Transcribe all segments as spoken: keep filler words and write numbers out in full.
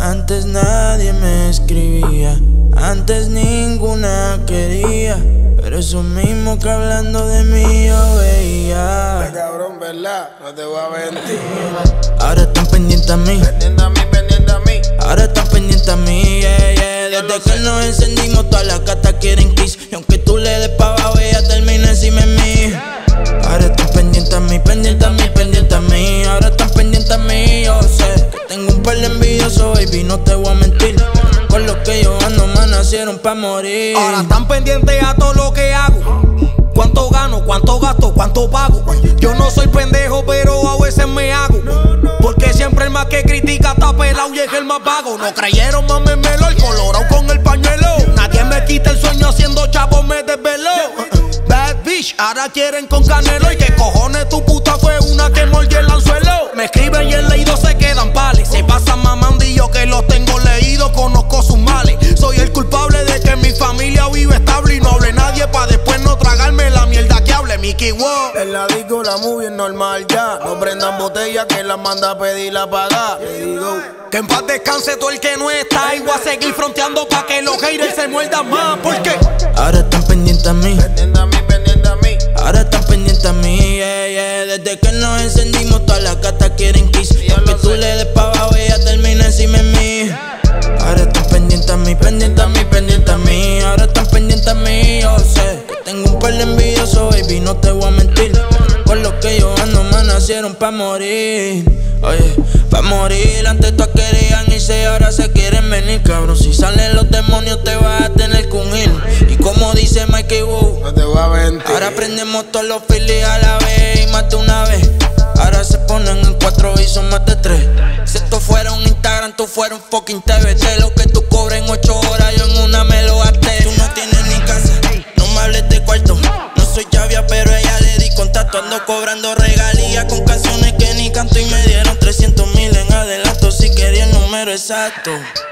Antes nadie me escribía, antes ninguna quería, pero eso mismo que hablando de mí yo veía. Este cabrón, ¿verdad? No te voy a mentir. Ahora están pendientes a mí, pendiente a mí, pendiente a mí. Ahora están pendientes a mí, yeah, yeah. Desde que nos encendimos todas las gatas quieren kiss, y aunque tú le des pa' abajo ella termina encima de mí. Ahora están pendientes a mí, pendientes a mí, pendientes a mí. Ahora están pendientes a mí, yo sé que tengo un par de envidiosos, baby, no te voy a mentir. Con lo que yo ando, más nacieron pa' morir. Ahora están pendientes a todo lo que hago. Cuánto gano, cuánto gasto, cuánto pago. Yo no soy pendejo, pero a veces me hago. Porque siempre el más que critica está pelado y es el más vago. No creyeron, mamemelo, el colorado con el pañuelo. Nadie me quita el sueño haciendo chavo, me desveló. Bad bitch, ahora quieren con Canelo. Y que cojones tu puta fue una que mordió el anzuelo. Me escriben y el leído se quedan pales. Se pasan mamando y yo que los tengo leídos conozco sus males. Soy el culpable de que mi familia vive estable y no hable nadie pa' después no tragarme la mierda que hable Mickey Wow. En la disco la movie es normal ya. No prendan botellas que las manda a pedir la paga. Que en paz descanse todo el que no está. Y voy a seguir fronteando pa' que los haters se muerdan más. ¿Por qué? Ahora están pendientes a mí, pendiente a mí, pendiente a mí. Ahora están pendientes a mí, yeah, yeah. Desde que nos encendimos todas las gatas quieren kiss, y aunque tú le des pa' abajo ella termina encima de mí. Ahora están pendientes a mí, pendientes a mí, pendientes a mí. Ahora están pendientes a mí, yo sé que tengo un par de envidiosos, baby, no te voy a mentir. Con lo que yo ando, más nacieron pa' morir. Oye, pa' morir, antes todas querían irse, ahora se quieren venir, cabrón. Si salen los demonios te vas a tener que unir. Y como dice Mikey Wu, no te voy a mentir. Ahora prendemos todos los filis a la vez y más de una vez. Ahora se ponen en cuatro y son más de tres. Si esto fuera un Instagram, tú fueras un fucking T V T. Lo que tú cobras en ocho horas, yo en una me lo gasté. Tú no tienes ni casa, no me hables de cuarto. No soy chavia, pero a ella le di contacto. Ando cobrando regalías con canciones que ni canto y me dieron trescientos mil en adelanto. Si quería el número exacto.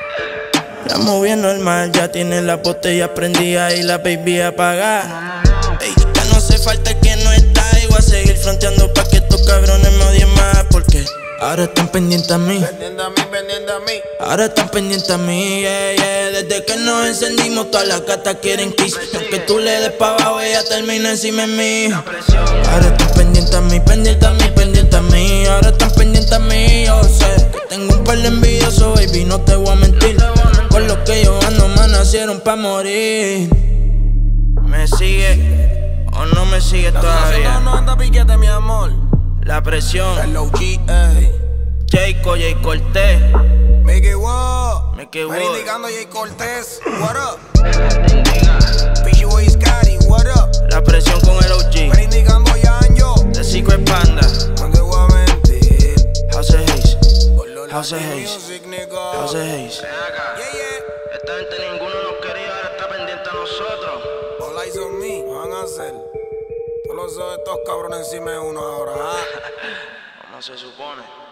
Ya moviendo el mar, ya tiene la botella prendida y la baby apagada. Ey, ya no hace falta el que no está y voy a seguir fronteando pa' que estos cabrones me odien más. Porque ahora están pendientes a mí, pendiente a mí, pendiente a mí. Ahora están pendientes a mí, yeah, yeah. Desde que nos encendimos todas las gatas quieren kiss, y aunque tú le des pa' abajo ella termina encima de mí. Ahora están pendientes a mí, pendientes a mí, pendientes a mí. Ahora están pendientes a mí, yo sé que tengo un par de envidiosos, baby, no te voy a mentir. Con lo que yo ando, más nacieron pa' morir. ¿Me sigue o no me sigue todavía? No anda piquete, mi amor. La presión. El O G, ey. Jayco, Jay Cortés. Mickey Wow. Mickey Wow. Ven indicando Jay Cortés. What up? P G Boy Scary. What up? La presión con el O G. Ven indicando Yanjo. The Secret Panda. No te voy a mentir. House of Haze. House of Haze. House of Haze. Yeah, yeah. Esta gente ninguno nos quería, ahora está pendiente a nosotros. All eyes on me. Van a hacer. Todos los ojos de estos cabrones encima de uno ahora. ¿Ah? ¿Cómo se supone?